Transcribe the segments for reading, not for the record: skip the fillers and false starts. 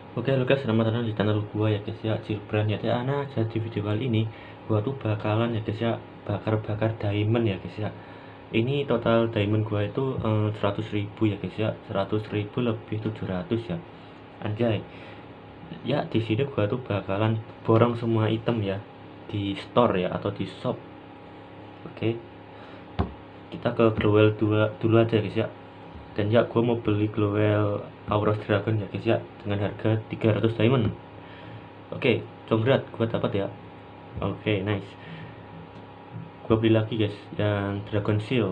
Oke halo guys, selamat datang di channel gua ya guys ya, Cilbran ya. Nah, jadi video kali ini gua tuh bakalan ya guys ya bakar-bakar diamond ya guys ya. Ini total diamond gua itu 100.000 ya guys ya, 100.000 lebih 700 ya. Anjay. Ya di sini gua tuh bakalan borong semua item ya di store ya atau di shop. Oke, kita ke Glowel dulu aja guys ya. Dan ya gua mau beli Glowel Auros Dragon ya guys ya dengan harga 300 diamond. Oke, congrat gua dapat ya. Oke, nice. Gua beli lagi guys yang Dragon Seal.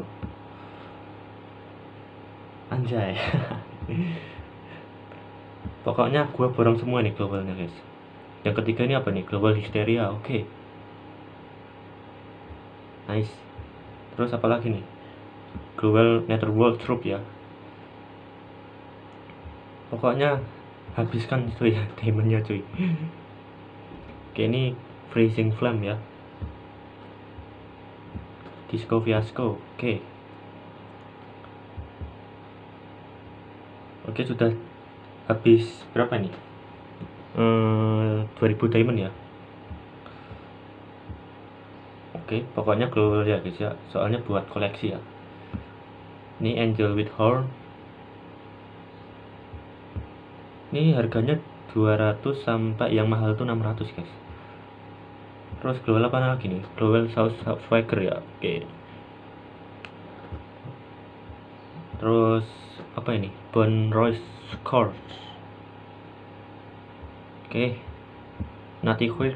Anjay. Pokoknya gua borong semua nih globalnya guys. Yang ketiga ini apa nih? Global Hysteria. Oke. Nice. Terus apa lagi nih? Global Netherworld Troop ya. Pokoknya habiskan cuy ya diamondnya cuy. Oke, ini Freezing Flame ya. Disco Fiasco. Oke. Oke, sudah habis berapa nih? 2000 diamond ya. Oke, pokoknya global ya guys ya. Soalnya buat koleksi ya. Ini Angel with Horn. Ini harganya 200 sampai yang mahal tuh 600 guys. Terus global apa lagi nih? Global South Swagger ya. Oke. Terus apa ini? Bone Royce Scores. Oke. Nati Queer.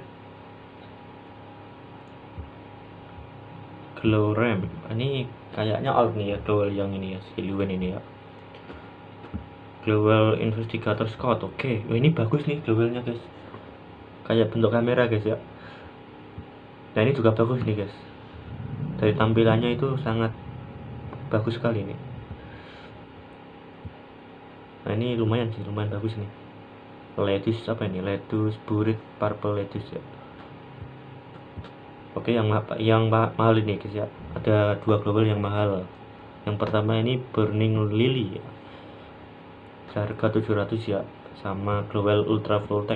Glow Ram. Ini kayaknya out nih ya global yang ini ya, Silhouette ini ya. Global Investigator Scout. Oke. Oh, ini bagus nih globalnya guys. Kayak bentuk kamera guys ya. Nah, ini juga bagus nih guys. Dari tampilannya itu sangat bagus sekali nih. Nah, ini lumayan sih, lumayan bagus nih. Lettuce apa ini? Lettuce Burit Purple Lettuce ya. Oke, yang mahal ini guys ya. Ada dua global yang mahal. Yang pertama ini Burning Lily ya. Harga 700 ya, sama Global Ultra Voltec.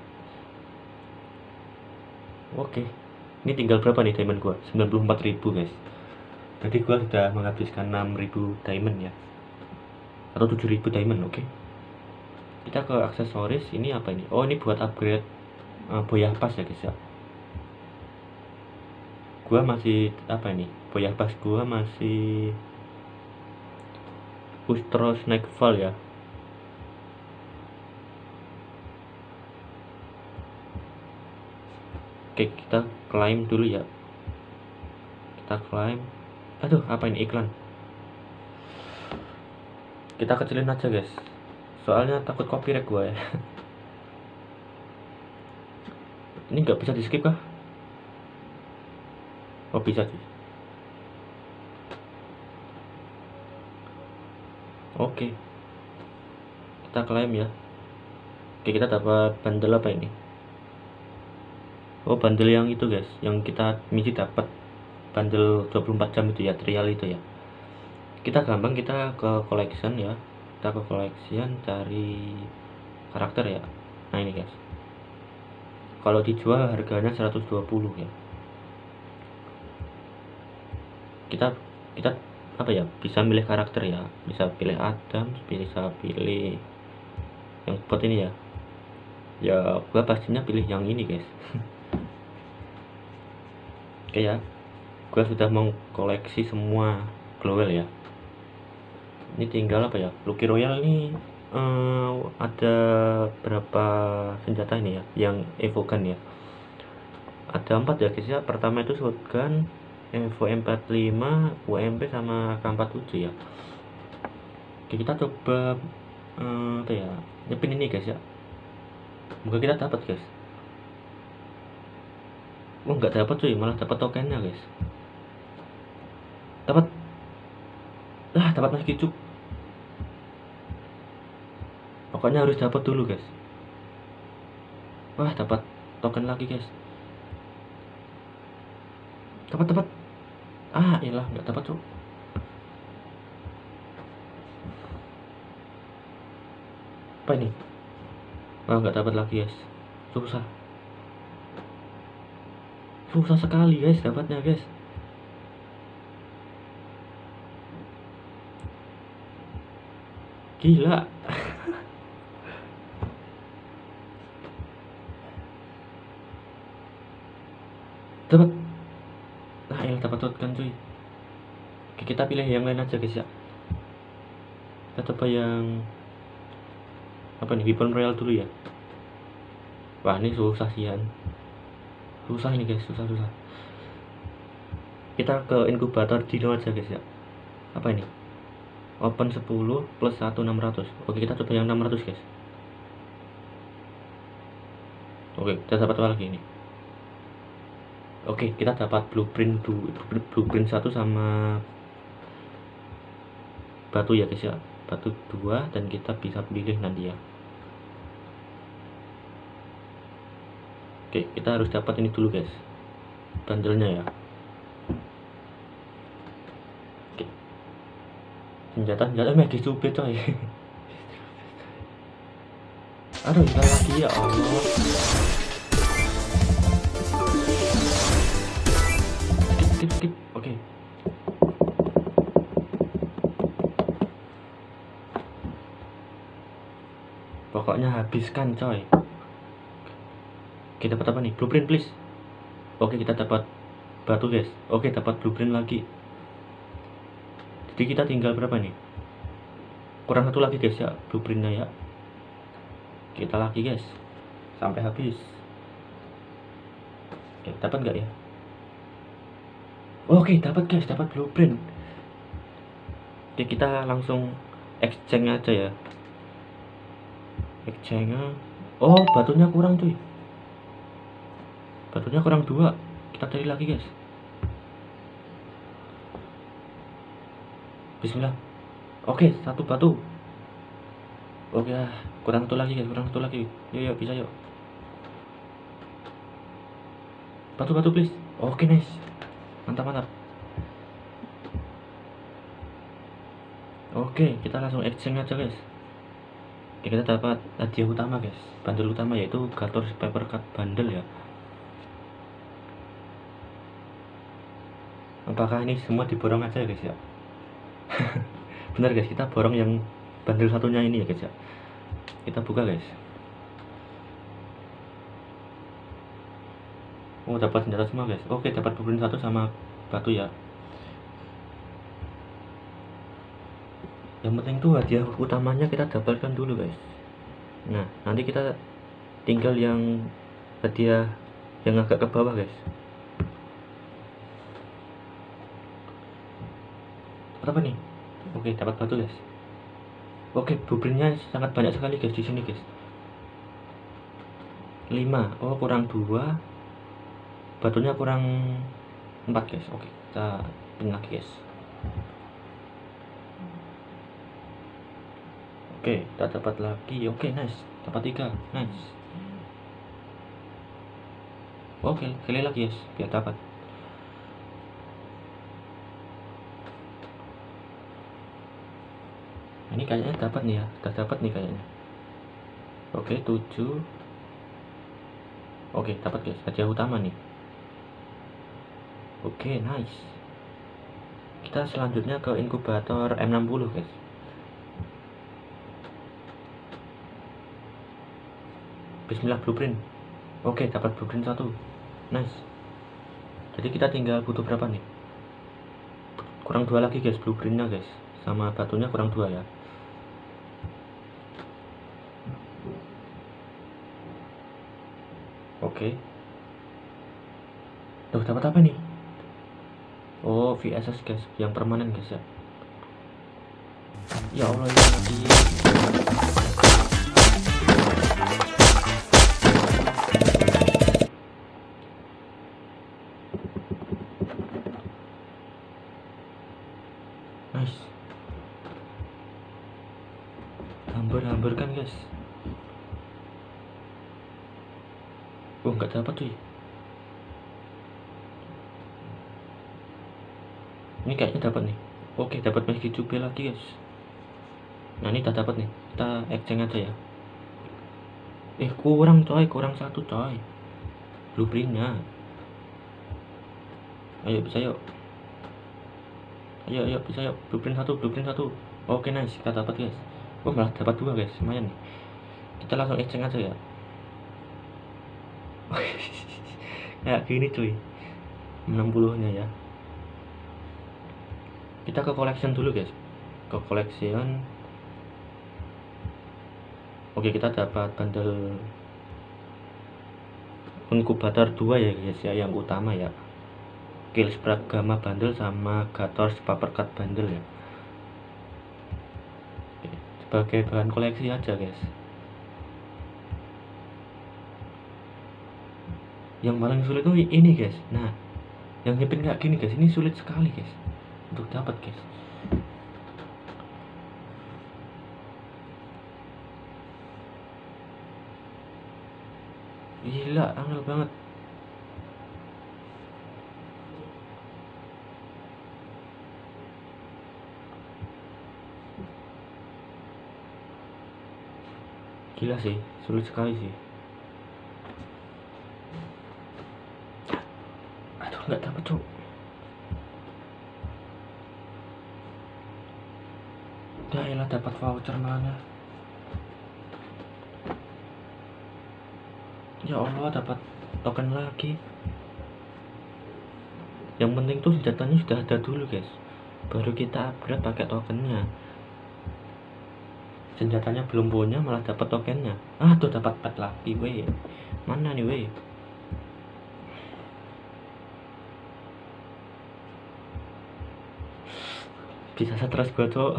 Oke. Ini tinggal berapa nih diamond gua? 94.000 guys. Jadi gua sudah menghabiskan 6.000 diamond ya. Atau 7.000 diamond, oke. Kita ke aksesoris, ini apa ini? Oh, ini buat upgrade boyah pas ya guys ya. Gua masih apa ini? Boyah pas gua masih Ustro Snakefall ya. Oke, kita climb dulu ya. Kita climb. Aduh, apa ini iklan? Kita kecilin aja guys. Soalnya takut copyright gua ya. Ini nggak bisa di skip kah? Oh, bisa sih. Oke. Kita klaim ya. Oke, kita dapat bundle apa ini? Oh, bundle yang itu guys, yang kita misi dapat bundle 24 jam itu ya, trial itu ya. Kita gampang, kita ke collection ya. Kita ke collection cari karakter ya. Nah, ini guys. Kalau dijual harganya 120 ya. Kita apa ya? Bisa milih karakter ya. Bisa pilih Adam, bisa pilih yang buat ini ya. Ya, gua pastinya pilih yang ini guys. Oke ya, gua sudah mengkoleksi semua glowel ya. Ini tinggal apa ya? Lucky Royal ini ada berapa senjata ini ya? Yang evokan ya. Ada 4 ya guys ya. Pertama itu shotgun, Evo M45, UMP sama K47 ya. Oke, kita coba apa ya? Nyepin ini guys ya. Semoga kita dapat guys. Oh, nggak dapat cuy, malah dapat tokennya guys. Dapat. Dapat mas kicuk. Pokoknya harus dapat dulu guys. Wah, dapat token lagi guys. Dapat. Iyalah, nggak dapat cuy. Apa ini? Wah, nggak dapat lagi guys, susah sekali guys dapatnya guys. Gila. Dapat. Nah, ya dapat shotgun cuy. Oke, kita pilih yang lain aja guys ya. Kita coba yang apa nih, weapon royal dulu ya. Wah, ini susah sian. Susah ini guys, susah. Kita ke inkubator dino aja guys ya. Apa ini? Open 10 plus 1 600. Oke, kita coba yang 600 guys. Oke, kita dapat apa lagi ini? Oke, kita dapat blueprint 1 sama batu ya guys ya. Batu 2 dan kita bisa pilih nanti ya. Oke, kita harus dapat ini dulu guys, bandelnya ya. Oke, senjata medis cubit coy. Aduh, enggak lagi ya Allah. Skip. Oke. Pokoknya habiskan coy. Kita dapat apa nih? Blueprint please. Oke, kita dapat batu guys. Oke, dapat blueprint lagi. Jadi kita tinggal berapa nih? Kurang satu lagi guys ya blueprintnya ya. Kita lagi guys sampai habis. Oke, dapat nggak ya? Oke, dapat guys, dapat blueprint. Oke, kita langsung exchange aja ya. Exchange. Oh, batunya kurang cuy. Batunya kurang 2. Kita cari lagi guys. Bismillah. Oke, 1 batu. Oke, kurang 1 lagi guys, kurang 1 lagi. Yuk, bisa yuk. Batu please. Oke, nice. Mantap. Oke, kita langsung exchange aja guys. Oke, kita dapat hadiah utama guys, bundle utama yaitu Gator's Paper Cut bundle ya. Apakah ini semua diborong aja guys ya? Benar guys, kita borong yang bundle satunya ini ya guys ya. Kita buka guys. Oh, dapat senjata semua guys. Oke, dapat blueprint 1 sama batu ya. Yang penting tuh hadiah utamanya kita dapatkan dulu guys. Nah, nanti kita tinggal yang hadiah yang agak ke bawah guys. Apa nih? Oke, dapat batu guys. Oke, blueprintnya sangat banyak sekali guys di sini guys. 5. Oh, kurang 2. Batunya kurang 4 guys. Oke, kita pilih lagi guys. Oke, kita dapat lagi. Oke, nice. Dapat 3. Nice. Oke, kali lagi guys biar dapat. Ini kayaknya dapat nih ya. Udah dapat nih kayaknya. Oke, 7. Oke, dapat guys. Hadiah utama nih. Oke, nice. Kita selanjutnya ke inkubator M60 guys. Bismillah, blueprint. Oke, dapat blueprint 1. Nice. Jadi kita tinggal butuh berapa nih? Kurang 2 lagi guys blueprintnya guys. Sama batunya kurang 2 ya. Oke. Tuh, dapat apa nih? Oh, VSS guys, yang permanen guys ya. Ya Allah, ini mati. Nice. Hambar-hambarkan guys. Oh, nggak dapat cuy. Ini kayaknya dapat nih. Oke, dapat meski cubai lagi guys. Nah, ini udah dapat nih. Kita exchange aja ya. Kurang coy, kurang satu coy blueprintnya. Ayo bisa yuk, ayo bisa yuk, blueprint satu. Oke nice, kita dapat guys. Malah dapat 2 guys, lumayan nih. Kita langsung exchange aja ya. Kayak gini cuy 60 nya ya. Kita ke collection dulu guys, ke collection. Oke, kita dapat bundle inkubator 2 ya guys ya, yang utama ya, Kills Pragama bundle sama Gators Papercut bundle ya. Oke, sebagai bahan koleksi aja guys. Yang paling sulit tuh ini guys. Nah, yang nyepin kayak gini guys, ini sulit sekali guys untuk dapat guys. Gila, angel banget. Gila sih, sulit sekali sih. Aduh, nggak dapat cok. Ya elah, dapat voucher mana? Ya Allah, dapat token lagi. Yang penting tuh senjatanya sudah ada dulu guys, baru kita upgrade pakai tokennya. Senjatanya belum punya malah dapat tokennya. Tuh dapat pet lagi weh. Mana nih weh? Bisa stres gua cok.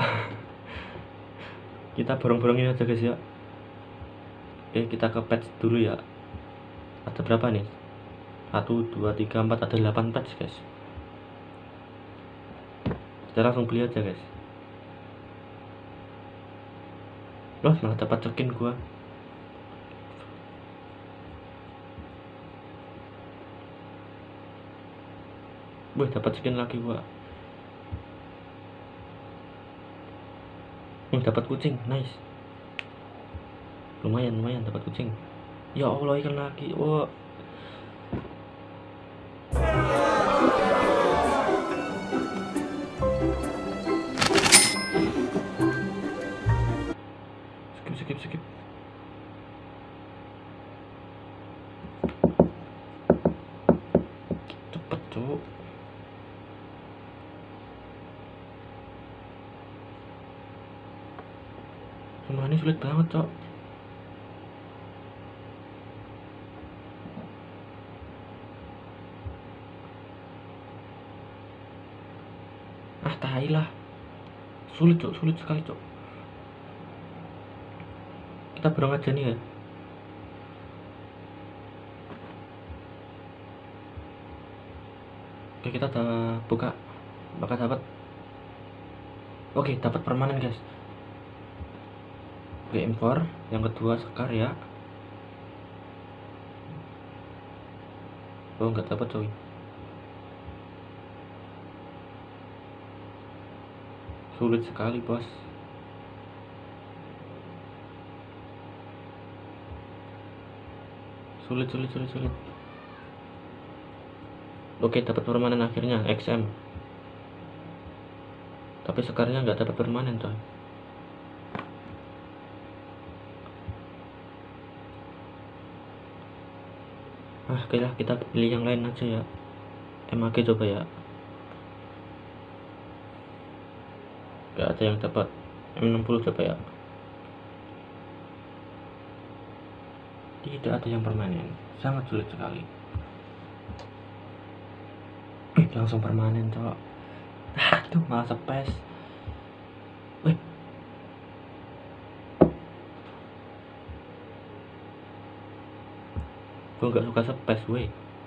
Kita borong-borongin aja guys ya. Oke, kita ke patch dulu ya. Ada berapa nih? 1, 2, 3, 4, ada 8 patch guys. Kita langsung beli aja guys. Loh, malah dapat skin gua. Wih, dapat skin lagi gua. Dapat kucing, nice. Lumayan dapat kucing. Ya Allah, ikan lagi. Wah. Skip. Cepet cuk. Semua ini sulit banget cok. Tai lah. Sulit sekali cok. Kita borong aja nih ya. Oke, kita buka. Bakal dapat. Oke, dapat permanen guys. Oke, impor. Yang kedua sekar ya. Oh, nggak dapat coy. Sulit sekali bos. Sulit. Oke, dapat permanen akhirnya XM. Tapi sekarnya nggak dapat permanen coy. Oke lah, kita pilih yang lain aja ya. MAG coba ya. Gak ada yang dapat. M60 coba ya. Tidak ada yang permanen. Sangat sulit sekali. Langsung permanen cok. Tuh malah space. Wih. Gue gak suka space weh.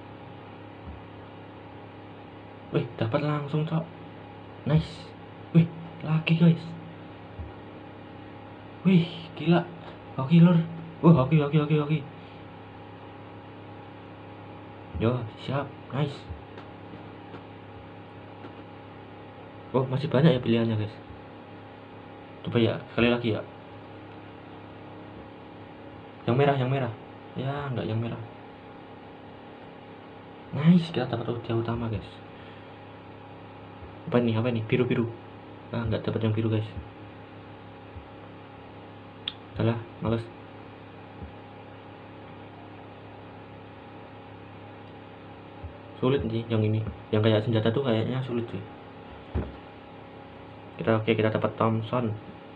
Wih, dapat langsung cok. Nice. Wih, lagi guys. Wih, gila. Hoki lur. Hoki. Yo, siap. Nice. Masih banyak ya pilihannya guys. Coba ya, sekali lagi ya. Yang merah. Ya, enggak yang merah. Nice, kita dapat hadiah utama, guys. Apa ini? Biru. Enggak dapat yang biru, guys. Salah, males. Sulit sih yang ini. Yang kayak senjata tuh kayaknya sulit sih. Kita dapat Thompson.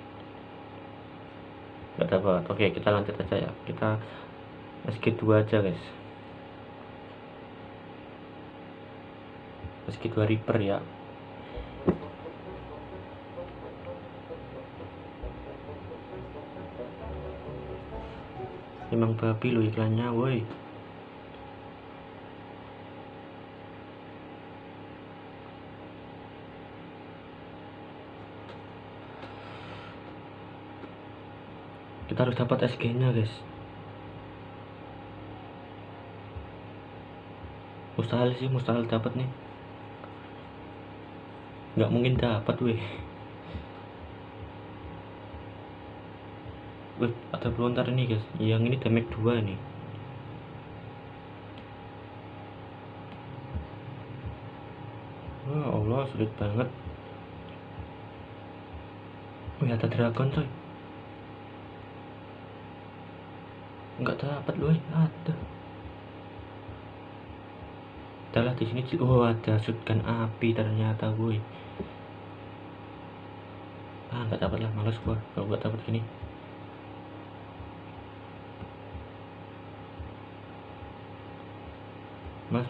Enggak dapat. Oke, kita lanjut aja ya. Kita SG2 aja, guys. SG2 Reaper ya. Emang babi lo iklannya, woi. Kita harus dapat SG-nya, guys. Mustahil dapat nih. Nggak mungkin dapat, weh. Wih, ada pelontar ini, guys. Yang ini damage 2 nih. Wah, Allah, sulit banget. Wih, ada dragon, coy. Nggak dapat, loh. Ada. Adalah di sini. Oh, ada shotgun api ternyata, woi. Nggak dapat lah, males gua kalau nggak dapat gini. Malas.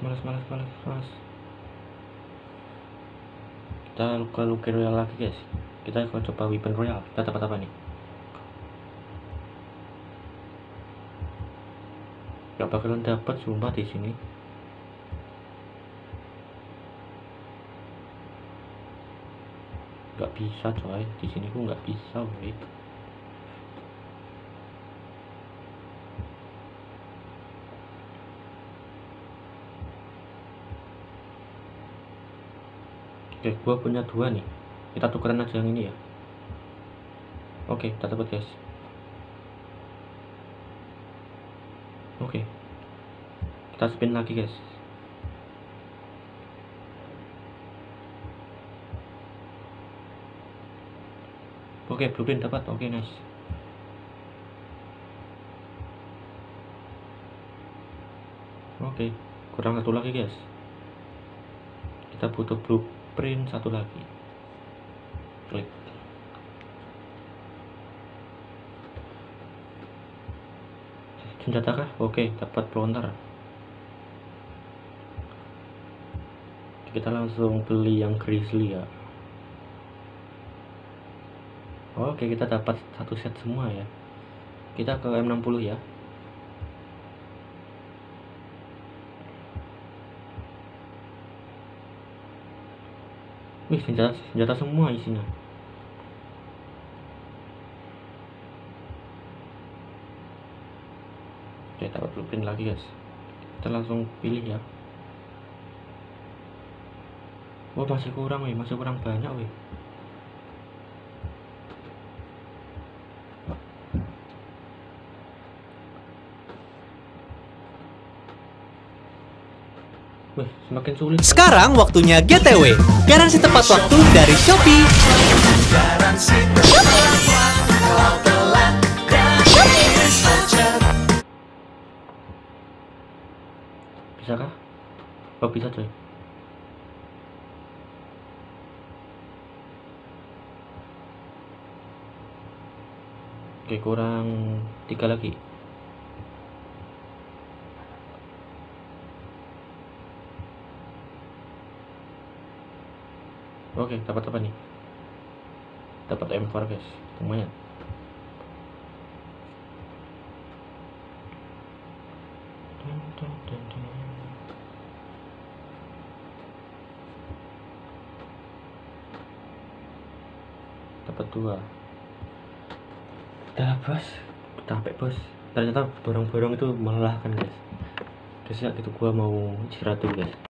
Kita luka royal lagi, guys. Kita akan coba weapon royal. Kita dapat apa nih? Gak bakalan dapat sumpah di sini. Gak bisa, coy. Di sini gua nggak bisa, wait. Oke, gua punya 2 nih. Kita tukeran aja yang ini ya. Oke, kita dapat, guys. Oke. Kita spin lagi, guys. Oke, blueprint dapat. Oke, nice. Oke, kurang satu lagi, guys. Kita butuh blueprint satu lagi. Klik. Senjata kah? Oke, dapat pelontar. Kita langsung beli yang grizzly ya. Oke, kita dapat satu set semua ya. Kita ke M60 ya. Wih, senjata semua isinya. Oke, dapat blueprint lagi, guys. Kita langsung pilih ya. Oh, masih kurang banyak, wih. Wih, semakin sulit. Sekarang waktunya GTW. Garansi tepat waktu dari Shopee. Bisakah? Oh, bisa, coy. Oke, kurang 3 lagi. Oke, dapat apa nih? Dapat M4, guys. Lumayan. Dapat 2. Udah, bos. Capek, bos. Ternyata borong-borong itu melelahkan, guys. Terus ya gitu, gua mau istirahat dulu, guys.